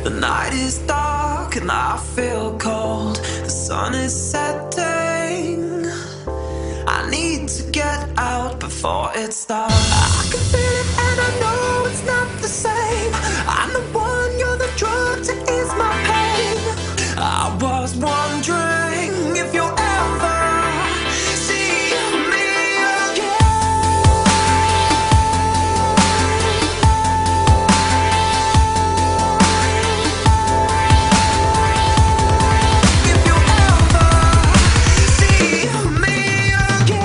The night is dark and I feel cold. The sun is setting. I need to get out before it starts. I can feel it and I know it's not the same. I'm the one, you're the drug to ease my pain. I was wondering if you'll ever see me again. If you'll ever see me again.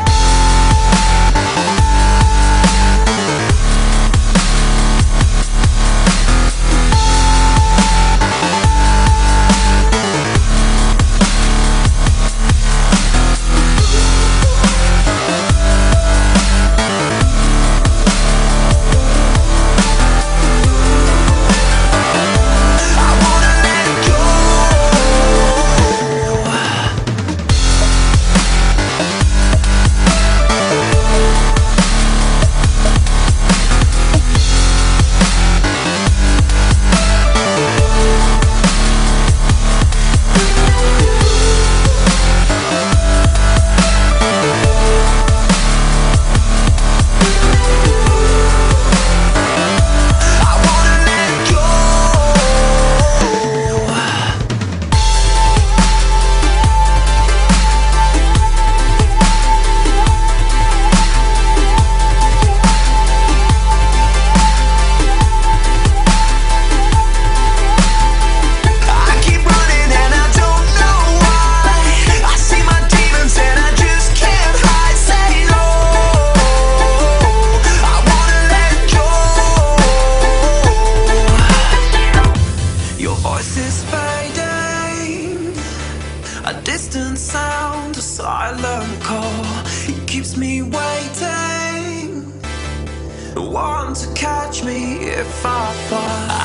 A distant sound, a silent call. It keeps me waiting. Want to catch me if I fall.